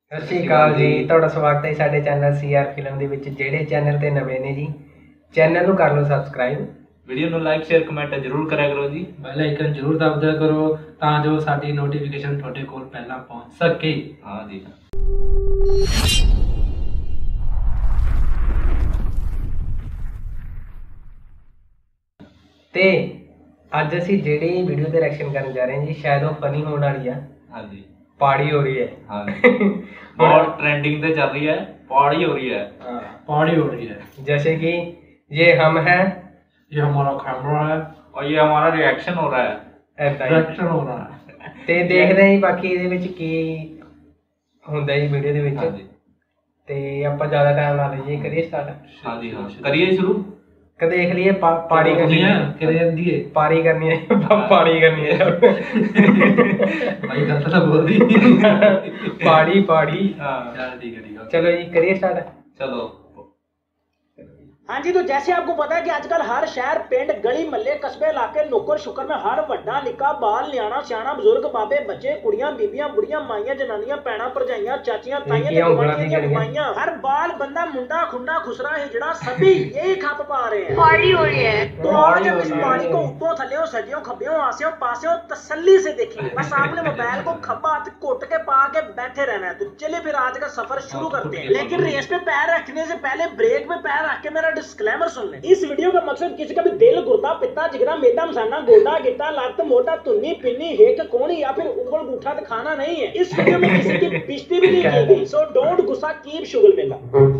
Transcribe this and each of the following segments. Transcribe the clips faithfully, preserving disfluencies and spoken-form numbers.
सत श्री अकाल जी, ਤੁਹਾਡਾ ਸਵਾਗਤ ਹੈ ਸਾਡੇ ਚੈਨਲ ਸੀਆਰ ਫਿਲਮ ਦੇ ਵਿੱਚ। ਜਿਹੜੇ ਚੈਨਲ ਤੇ ਨਵੇਂ ਨੇ ਜੀ, ਚੈਨਲ ਨੂੰ ਕਰ ਲਓ ਸਬਸਕ੍ਰਾਈਬ, वीडियो ਨੂੰ ਲਾਈਕ ਸ਼ੇਅਰ ਕਮੈਂਟ ਜ਼ਰੂਰ ਕਰਿਆ ਕਰੋ ਜੀ, ਬੈਲ ਆਈਕਨ ਜ਼ਰੂਰ ਦਬ ਦਿਆ ਕਰੋ ਤਾਂ ਜੋ ਸਾਡੀ ਨੋਟੀਫਿਕੇਸ਼ਨ ਤੁਹਾਡੇ ਕੋਲ ਪਹਿਲਾਂ ਪਹੁੰਚ ਸਕੇ। ਹਾਂ ਜੀ। ਤੇ ਅੱਜ ਅਸੀਂ ਜਿਹੜੀ ਵੀਡੀਓ ਤੇ ਰਿਐਕਸ਼ਨ ਕਰਨ ਜਾ ਰਹੇ ਹਾਂ ਜੀ, ਸ਼ਾयद ਉਹ ਫਨੀ ਹੋਣ ਵਾਲੀ ਆ। हाँ जी, पार्टी हो रही है। हाँ जी। बहुत ट्रेंडिंग पे चल रही है, पार्टी हो रही है। हाँ, पार्टी हो रही है, जैसे कि ये हम हैं, ये हमारा कैमरा है और ये हमारा रिएक्शन हो रहा है। ऐसा ही रिएक्शन हो रहा है। ਤੇ ਦੇਖਦੇ ਹਾਂ ਜੀ ਬਾਕੀ ਇਹਦੇ ਵਿੱਚ ਕੀ ਹੁੰਦਾ ਜੀ ਵੀਡੀਓ ਦੇ हाँ ਵਿੱਚ। जी, ਤੇ ਆਪਾਂ ਜ਼ਿਆਦਾ ਟਾਈਮ ਨਾ ਲਈਏ, ਕਰੀਏ ਸਟਾਰਟ। हाँ जी, हाँ करिए शुरू। ਕਿ ਦੇਖ ਲਈਏ ਪਾਰਟੀ ਕਰਨੀ दुनिया है, करे दिए पारी करनी है, पानी करनी है। भाई गलत ना बोल दी। पाड़ी पाड़ी। हाँ यार ठीक है ठीक है, चलो जी करिए स्टार्ट। चलो। हाँ जी, तो जैसे आपको पता है कि आजकल हर शहर पिंड गली मल्ले कस्बे इलाके नुक्कड़ शुक्र में हर वड्डा निक्का बाल न्याणा सियाणा बुजुर्ग बाबे बच्चे कुड़ियां बीबियां बुढ़ियां माइयां जनानियां भैणां भरजाइयां चाचियां ताइयां ते गवांढियां दी माइयां, हर बाल बंदा मुंडा खुंडा खुसरा हिजड़ा सभी यही खप पा रहे हैं, पार्टी हो रही है। तो आज हम इस पानी को ऊपरों थल्ले सजियों खब्बियों आसियों पासियों तसल्ली से देखेंगे। बस आपने मोबाइल को खब्बा हाथ कोट के पा के बैठे रहना है। तो चलिए फिर आज का सफर शुरू करते हैं, लेकिन रेस पे पैर रखने से पहले ब्रेक पे पैर रख के मेरा डिस्क्लेमर सुन लें। इस वीडियो का मकसद किसी का भी दिल गुर्दा पित्ता जिगरा मेदा मसाना गोडा गिट्टा लत मोटा तुन्नी पिन्नी हेक कोणी या फिर उंगल गूठा दिखाना नहीं है। इस वीडियो में किसी की बेइज्जती भी नहीं की गई, सो डोंट गुस्सा कीप शुगल मेला।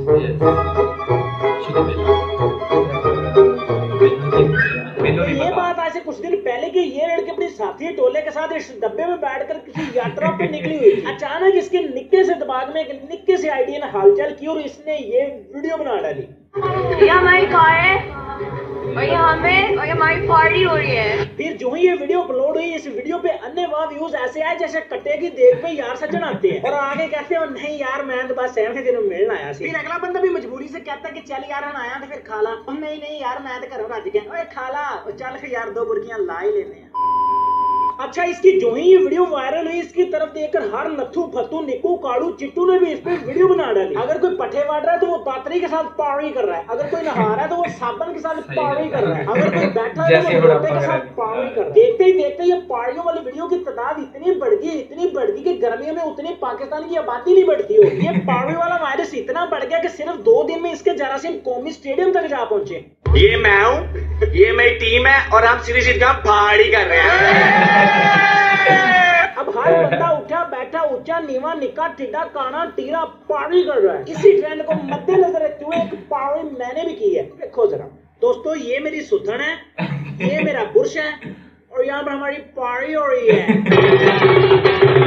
ये बात आज से कुछ दिन पहले की ये लड़की अपनी साथी टोले के साथ इस डब्बे में बैठकर किसी यात्रा पर निकली हुई थी। अचानक इसके निक्के से दिमाग में एक निक्के से आइडिया ने हलचल की और इसने ये वीडियो बना डाली। ये हमारी कार है और ये हमें और ये हमारी पार्टी हो रही है। फिर जो ही ये वीडियो अपलोड हुई, इस वीडियो पे अन्य वाह व्यूज ऐसे आए जैसे कट्टे की देख पे यार सज्जन आते हैं और आगे कहते हैं नहीं यार मैं तो बस सहमत तेरे मिलने आया सी। फिर अगला बंदा भी मजबूरी से कहता है कि चल यार हम आया तो फिर खा ला। नहीं नहीं यार मैं तो घरों रज गया। ओए खा ला, चल फिर यार दो बुर्कियां ला ही लेने हैं। अच्छा, इसकी जो ही ये वीडियो वायरल हुई, इसकी तरफ देखकर हर नथु फत्तू निक्कू काड़ू चिट्टू ने भी इस पे वीडियो बना डाली। अगर कोई पट्टे वाट रहा है तो वो दातरी के साथ पार्टी कर रहा है, अगर कोई नहा रहा है तो वो साबन के साथ पार्टी कर रहा है, अगर कोई बैठा है तो वो लोटे के साथ पार्टी कर रहा है। देखते ही देखते ये पार्टियों वाली वीडियो की तादाद इतनी बढ़ गई इतनी बढ़ गई कि गर्मियों में उतनी पाकिस्तान की आबादी नहीं बढ़ती हो। ये पार्टी वाला वायरस इतना बढ़ गया कि सिर्फ दो दिन में इसके जरासीम कौमी स्टेडियम तक जा पहुंचे। ये मैं हूँ, ये मेरी टीम है और हम सीधी सीधी पार्टी कर रहे हैं। अब हर बंदा उठा बैठा ऊंचा नीवा निक्का टिड्डा काना टीरा पार्टी कर रहा है। इसी ट्रेंड को मद्देनजर रखते हुए एक पार्टी मैंने भी की है। देखो जरा दोस्तों, ये मेरी सुथन है, ये मेरा बुर्श है और यहाँ पर हमारी पार्टी हो रही है।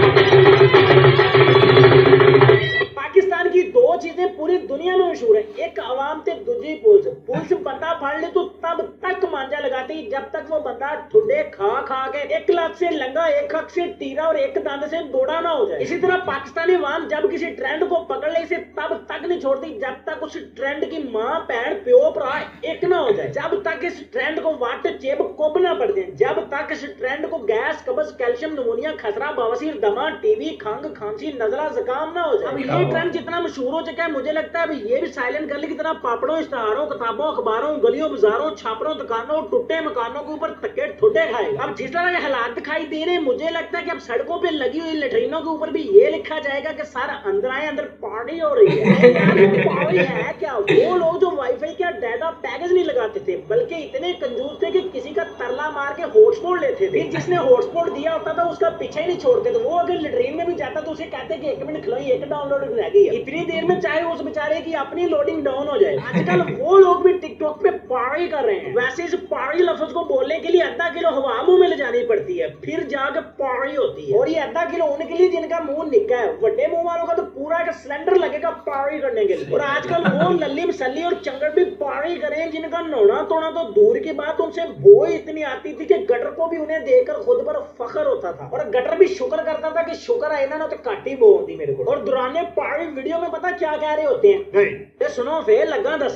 पाकिस्तान की दो चीजें पूरी दुनिया में मशहूर है, एक अवाम से दूसरी पुलिस। पुलिस बंदा फाड़ ले तो तब तक मांझा लगाती जब तक वो बंदा ठुड्डे खा खा के एक लाख से लंगा, एक हक से टीरा और एक दंद से बोड़ा ना हो जाए। इसी तरह पाकिस्तानी अवाम जब किसी ट्रेंड को पकड़ ले इसे तब तक नहीं छोड़ती जब तक उस ट्रेंड की माँ बहन प्यो भरा एक ना हो जाए, जब तक इस ट्रेंड को वाट चेप कोब ना पड़ जाए, जब तक इस ट्रेंड को गैस कब्ज कैल्शियम नमोनिया खसरा बवासीर दमा टीबी खंग खांसी नजला जुकाम ना हो जाए। अब ये ट्रेंड जितना मशहूर हो चुका है, मुझे लगता है अभी ये भी साइलेंट गर्ल की तरह पापड़ों इश्तहारों किताबों अखबारों गलियों बाजारों छापरों दुकानों टूटे मकानों के ऊपर तके ठुड्डे खाएगा। अब जिस तरह के हालात दिखाई दे रहे हैं, मुझे लगता है कि अब सड़कों पे लगी हुई लेटरिनों के ऊपर भी ये लिखा जाएगा कि सर अंदर आए, अंदर पार्टी हो रही है। पार्टी है क्या? वो लोग जो वाईफाई का डाटा पैकेज नहीं लगाते थे बल्कि इतने कंजूस थे कि किसी का तरला मार के हॉटस्पॉट लेते थे। जिसने हॉटस्पॉट दिया होता था उसका पीछा ही नहीं छोड़ते थे। वो अगर लेटरिन में भी जाता तो उसे कहते कि एक मिनट खिलाई, एक डाउनलोड रह गई है। इतनी देर में चाहे उस बेचारे की अपनी लोडिंग डाउन हो जाए। आजकल वो लोग भी टिकटॉक पे पार्टी कर रहे हैं। वैसे इस पार्टी लफ्ज को बोलने के लिए आधा किलो हवा मुंह में ले जानी पड़ती है, फिर जाकर पार्टी होती है। और ये आधा किलो उनके लिए जिनका मुंह निक्का है, बड़े मुंह वालों का तो पूरा एक सिलेंडर लगेगा पार्टी करने के लिए। और आजकल वो लल्ली मसली और चंगड़ भी पार्टी करें जिनका नौना तोड़ा तो दूर की बात, उनसे बो इतनी आती थी कि गटर को भी उन्हें देखकर खुद पर फख्र होता था और गटर भी शुक्र करता था कि शुक्र है ना तो काटी बो होती मेरे को। और दौरान पार्टी वीडियो में पता क्या कह रहे होते हैं, सुनो फिर लगा दसन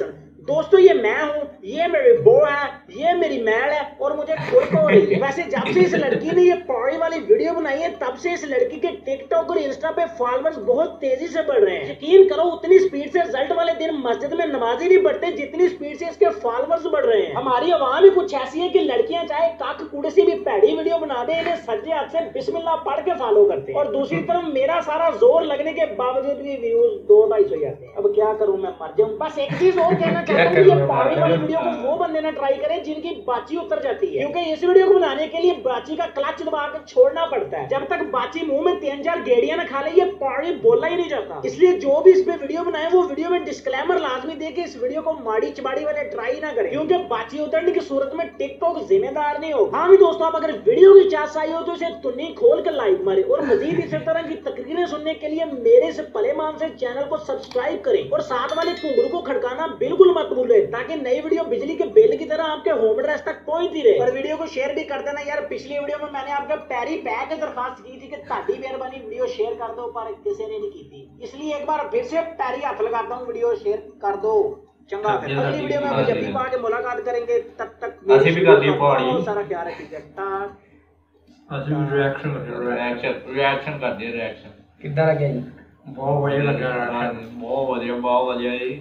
दोस्तों ये मैं हूँ, ये मेरी बो है, ये मेरी मैल है और मुझे खुरक हो रही है। वैसे जब से इस लड़की ने ये पौड़ी वाली वीडियो बनाई है तब से इस लड़की के टिकटॉक और इंस्टा पे फॉलोअर्स बहुत तेजी से बढ़ रहे हैं। यकीन करो उतनी स्पीड से रिजल्ट वाले दिन मस्जिद में नमाज ही नहीं बढ़ते जितनी स्पीड से इसके फॉलोअर्स बढ़ रहे हैं। हमारी आवाम ही कुछ ऐसी है कि लड़कियां चाहे काक कूड़े से भी पैड़ी वीडियो बना दे, इन्हें सज्जे हाथ से बिस्मिल्लाह पढ़ के फॉलो करते हैं। और दूसरी तरफ मेरा सारा जोर लगने के बावजूद भी व्यूज दो ढाई सौ जाते हैं। अब क्या करूं मैं, मर जाऊं। बस एक चीज और कहना चाहता हूँ, ये पौड़ी वाली वीडियो को वो बंदे ना ट्राई करें जिनकी बाची उतर जाती है, क्योंकि इस वीडियो को बनाने के लिए बाची का क्लच दबा के छोड़ना पड़ता है। जब तक बाची मुंह में तीन चार गेड़ियां ना खा ले ये पौड़ी बोला ही नहीं जाता। इसलिए जो भी इस पे वीडियो बनाए वो वीडियो में डिस्क्लेमर लाजमी दे के इस वीडियो को माड़ी चबाड़ी वाले ट्राई ना करें, क्योंकि बाची उतरने की सूरत में टिकटॉक जिम्मेदार नहीं होगा। हाँ भी दोस्तों, आप अगर वीडियो की चाह आई हो तो इसे तुन्नी खोल कर लाइक मारे और मजीद इसी तरह की तकरीरें सुनने के लिए मेरे से भले मान से चैनल को सब्सक्राइब करें और साथ वाले घुंघरू को खड़काना बिल्कुल मत भूलें, ताकि नई वीडियो बिजली के बिल की तरह आपके होम एड्रेस तक पहुंचती रहे। और वीडियो को शेयर भी कर देना यार। पिछली वीडियो में मैंने आपके पैरी पैक दरखास्त की थी कि ताड़ी मेहरबानी वीडियो शेयर कर दो, पर किसी ने नहीं की थी, इसलिए एक बार फिर से पैरी हाथ लगाता हूँ, वीडियो शेयर कर दो। चंगा, अगली वीडियो में जब भी पाके मुलाकात करेंगे तब तक ਅਸੀਂ ਵੀ ਕਰਦੀ ਪੌੜੀ सारा ख्याल रखिएगा। ਅਸੀਂ ਵੀ ਰਿਐਕਸ਼ਨ ਕਰਦੇ ਰਿਐਕਸ਼ਨ ਰਿਐਕਸ਼ਨ ਕਰਦੇ ਰਿਐਕਸ਼ਨ ਕਿੱਦਾਂ ਲੱਗਿਆ ਜੀ? ਬਹੁਤ ਵਧੀਆ ਲੱਗਾ ਹਾਂਜੀ, ਬਹੁਤ ਵਧੀਆ ਬਹੁਤ ਵਧੀਆ ਜੀ।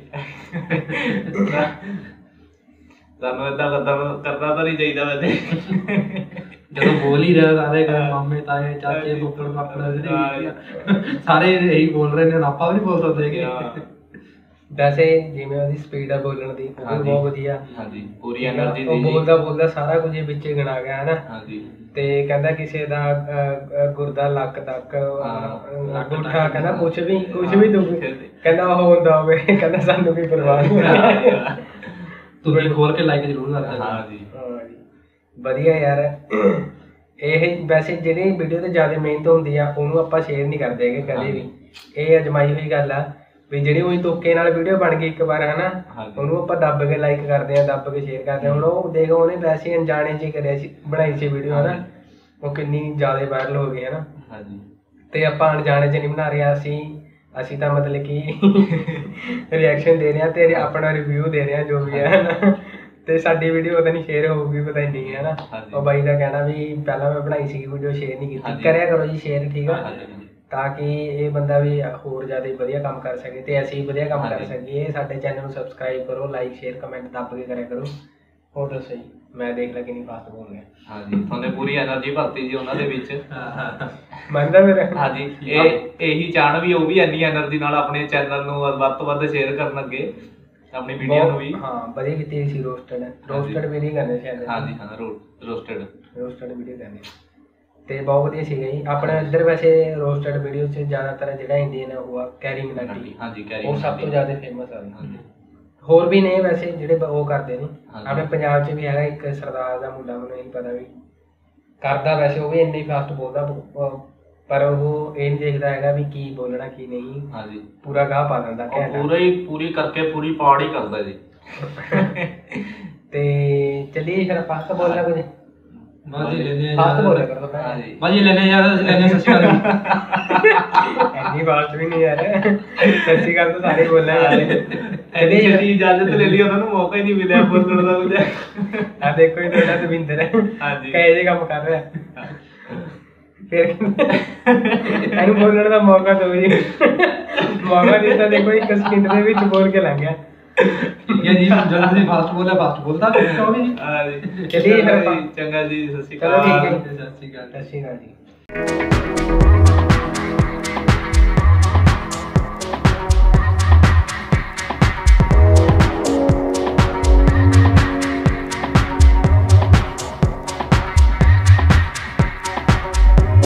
ਸਾਨੂੰ ਏਦਾਂ ਕਰਦਾ ਕਰਨਾ ਤਾਂ ਨਹੀਂ ਚਾਹੀਦਾ ਵੈਸੇ। ਜਦੋਂ ਬੋਲ ਹੀ ਰਿਹਾ ਸਾਰੇ ਮਾਮੇ ਤਾਏ ਚਾਚੇ ਫੁੱਫੜ ਫਾਫੜ ਸਾਰੇ ਇਹੀ ਬੋਲ ਰਹੇ ਨੇ, ਆਪਾਂ ਵੀ ਨਹੀਂ ਬੋਲ ਸਕਦੇ ਕਿ ਵੈਸੇ ਜਿਵੇਂ ਉਹਦੀ ਸਪੀਡ ਆ ਬੋਲਣ ਦੀ ਉਹ ਵੀ ਬਹੁਤ ਵਧੀਆ। ਹਾਂਜੀ, ਪੂਰੀ એનર્ਜੀ ਦੀ ਉਹ ਬੋਲਦਾ ਬੋਲਦਾ ਸਾਰਾ ਕੁਝ ਵਿੱਚੇ ਗਿਣਾ ਗਿਆ ਹੈ ਨਾ। ਹਾਂਜੀ, ਤੇ ਕਹਿੰਦਾ ਕਿਸੇ ਦਾ ਅਹ, ਗੁਰਦਾ ਲੱਕ ਤੱਕ ਅੰਗੂਠਾ, ਕਹਿੰਦਾ ਕੁਛ ਵੀ ਕੁਛ ਵੀ ਦੁੱਖ ਕਹਿੰਦਾ ਉਹ ਹੁੰਦਾ ਹੋਵੇ, ਕਹਿੰਦਾ ਸਾਨੂੰ ਵੀ ਪਰਵਾਹ ਨਹੀਂ। ਤੁਸੀਂ ਖੋਲ ਕੇ ਲਾਈਕ ਜ਼ਰੂਰ ਕਰ ਦੇਣਾ। ਹਾਂਜੀ ਵਧੀਆ ਯਾਰ। ਇਹ ਵੈਸੇ ਜਿਹੜੀ ਵੀਡੀਓ ਤੇ ਜ਼ਿਆਦਾ ਮਿਹਨਤ ਹੁੰਦੀ ਆ ਉਹਨੂੰ ਆਪਾਂ ਸ਼ੇਅਰ ਨਹੀਂ ਕਰਦੇ ਹੈਗੇ ਕਦੇ ਵੀ। ਇਹ ਅਜਮਾਈ ਹੋਈ ਗੱਲ ਆ ਵੀ ਜਿਹੜੀ ਉਹੀ ਤੁੱਕੇ ਨਾਲ ਵੀਡੀਓ ਬਣ ਗਈ ਇੱਕ ਵਾਰ ਹਨਾ, ਉਹਨੂੰ ਆਪਾਂ ਦੱਬ ਕੇ ਲਾਈਕ ਕਰਦੇ ਆ, ਦੱਬ ਕੇ ਸ਼ੇਅਰ ਕਰਦੇ ਆ। ਹੁਣ ਉਹ ਦੇਖੋ ਉਹਨੇ ਵੈਸੇ ਅਣਜਾਣੇ 'ਚ ਹੀ ਕਰਿਆ ਸੀ, ਬਣਾਈ ਸੀ ਵੀਡੀਓ ਹਨਾ, ਉਹ ਕਿੰਨੀ ਜ਼ਿਆਦਾ ਵਾਇਰਲ ਹੋ ਗਈ ਹਨਾ। ਹਾਂਜੀ, ਤੇ ਆਪਾਂ ਅਣਜਾਣੇ 'ਚ ਨਹੀਂ ਬਣਾ ਰਹੇ, ਅਸੀਂ ਅਸੀਂ ਤਾਂ ਮਤਲਬ ਕਿ ਰਿਐਕਸ਼ਨ ਦੇ ਰਹੇ ਹਾਂ ਤੇ ਆਪਣਾ ਰਿਵਿਊ ਦੇ ਰਹੇ ਹਾਂ ਜੋ ਵੀ ਹੈ ਹਨਾ। ਤੇ ਸਾਡੀ ਵੀਡੀਓ ਪਤਾ ਨਹੀਂ ਸ਼ੇਅਰ ਹੋਊਗੀ ਪਤਾ ਨਹੀਂ ਹੈ ਨਾ। ਉਹ ਬਾਈ ਦਾ ਕਹਿਣਾ ਵੀ ਪਹਿਲਾਂ ਮੈਂ ਬਣਾਈ ਸੀ ਵੀਡੀਓ ਸ਼ੇਅਰ ਨਹੀਂ ਕੀਤੀ, ਕਰਿਆ ਕਰੋ ਜੀ ਸ਼ੇਅਰ, ਠੀਕ ਆ, ਤਾਂ ਕਿ ਇਹ ਬੰਦਾ ਵੀ ਹੋਰ ਜ਼ਿਆਦਾ ਵਧੀਆ ਕੰਮ ਕਰ ਸਕੇ ਤੇ ਅਸੀਂ ਵਧੀਆ ਕੰਮ ਕਰ ਸਕੀਏ। ਸਾਡੇ ਚੈਨਲ ਨੂੰ ਸਬਸਕ੍ਰਾਈਬ ਕਰੋ, ਲਾਈਕ ਸ਼ੇਅਰ ਕਮੈਂਟ ਦੱਬ ਕੇ ਕਰਿਆ ਕਰੋ। ਹੋਰ ਦੱਸੋ ਜੀ, ਮੈਂ ਦੇਖ ਲਾ ਕਿੰਨੀ ਫਾਸਟ ਬੋਲ ਗਿਆ। ਹਾਂਜੀ, ਤੁਹਾਨੂੰ ਪੂਰੀ એનર્ਜੀ ਭਰਤੀ ਜੀ ਉਹਨਾਂ ਦੇ ਵਿੱਚ। ਮੰਨਦਾ ਮੇਰਾ? ਹਾਂਜੀ, ਇਹ ਇਹੀ ਚਾਹਣ ਵੀ ਉਹ ਵੀ ਇੰਨੀ એનર્ਜੀ ਨਾਲ ਆਪਣੇ ਚੈਨਲ ਨੂੰ ਵੱਧ ਤੋਂ ਵੱਧ ਸ਼ੇਅਰ ਕਰਨ ਅੱਗੇ ਆਪਣੀ ਵੀਡੀਓ ਨੂੰ ਵੀ। ਹਾਂ, ਵਧੀਆ ਕੀਤੀ ਸੀ। ਰੋਸਟਡ ਰੋਸਟਡ ਵੀਡੀਓ ਕਰਨੇ ਸੀ। ਹਾਂਜੀ ਹਾਂ, ਰੋਸਟਡ ਰੋਸਟਡ ਵੀਡੀਓ ਕਰਨੀ ਤੇ ਬਹੁਤ ਵਧੀਆ ਸੀਗਾ ਜੀ। ਆਪਣੇ ਇੱਧਰ ਵੈਸੇ ਰੋਸਟਡ ਵੀਡੀਓ 'ਚ ਜ਼ਿਆਦਾਤਰ ਜਿਹੜਾ ਇੰਡੀਅਨ ਹੈ ਉਹ ਆ ਕੈਰੀ ਮਿਨਾਟੀ। ਹਾਂਜੀ, ਕੈਰੀ ਉਹ ਸਭ ਤੋਂ ਜ਼ਿਆਦਾ ਫੇਮਸ ਆ। ਹੋਰ ਵੀ ਨੇ ਵੈਸੇ ਜਿਹੜੇ ਉਹ ਕਰਦੇ ਨੇ, ਆਪਣੇ ਪੰਜਾਬ 'ਚ ਵੀ ਹੈਗਾ ਇੱਕ ਸਰਦਾਰ ਦਾ ਮੁੰਡਾ, ਮੈਨੂੰ ਨਹੀਂ ਪਤਾ ਵੀ ਕਰਦਾ, ਵੈਸੇ ਉਹ ਵੀ ਇੰਨੀ ਫਾਸਟ ਬੋਲਦਾ, ਪਰ ਉਹ ਇਹ ਨਹੀਂ ਦੇਖਦਾ ਹੈਗਾ ਵੀ ਕੀ ਬੋਲਣਾ ਕੀ ਨਹੀਂ। ਹਾਂਜੀ, ਪੂਰਾ ਗਾਹ ਪਾ ਦਿੰਦਾ, ਪੂਰਾ ਹੀ ਪੂਰੀ ਕਰਕੇ ਪੂਰੀ ਪੌੜੀ ਕਰਦਾ ਜੀ। ਤੇ ਚੱਲੀਏ ਫਿਰ ਆਪਾਂ ਤਾਂ ਬੋਲਣਾ ਕੁਝ ਬਾਜੀ ਲੈਣੇ ਆ ਫਾਸਟ ਬੋਲਿਆ ਕਰੋ। ਹਾਂਜੀ, ਬਾਜੀ ਲੈਣੇ ਯਾਰ, ਅਸੀਂ ਲੈਣੇ। ਸਤਿ ਸ਼੍ਰੀ ਅਕਾਲ। ਇੰਨੀ ਫਾਸਟ ਵੀ ਨਹੀਂ ਯਾਰ, ਸਤਿ ਸ਼੍ਰੀ ਅਕਾਲ ਤਾਂ ਸਾਰੇ ਬੋਲਣਾ ਵਾਲੇ। ਇਹਦੀ ਜਿਹੜੀ ਇਜਾਜ਼ਤ ਲੈ ਲਈ ਉਹਨਾਂ ਨੂੰ ਮੌਕਾ ਹੀ ਨਹੀਂ ਮਿਲਿਆ ਬੋਲਣ ਦਾ ਕੁਝ। ਆ ਦੇਖੋ ਇਹ ਤੁਹਾਡਾ ਦਵਿੰਦਰ ਹੈ। ਹਾਂਜੀ, ਕਹੇ ਜੇ ਕੰਮ ਕਰ ਰਿਹਾ, ਫਿਰ ਇਹਨੂੰ ਬੋਲਣ ਦਾ ਮੌਕਾ ਦਿਓ ਜੀ। ਮੌਕਾ ਦਿੱਤਾ, ਦੇਖੋ ਇੱਕ ਸਕਿੰਟ ਦੇ ਵਿੱਚ ਬੋਲ ਕੇ ਲੰਘ ਗਿਆ। ਠੀਕ ਹੈ ਜੀ, ਜਦੋਂ ਤੁਸੀਂ ਫਾਸਟ ਬੋਲਿਆ ਫਾਸਟ ਬੋਲਦਾ ਕਿਉਂ ਵੀ ਜੀ। ਹਾਂਜੀ, ਚਲਿਏ ਫਿਰ ਆਪਾਂ। ਚੰਗਾ ਜੀ, ਸਤਿ ਸ਼੍ਰੀ ਚਲੋ ਠੀਕ ਅਕਾਲ। ਹੈ, ਸਤਿ ਸ਼੍ਰੀ ਅਕਾਲ। ਸਤਿ ਸ਼੍ਰੀ ਅਕਾਲ ਜੀ।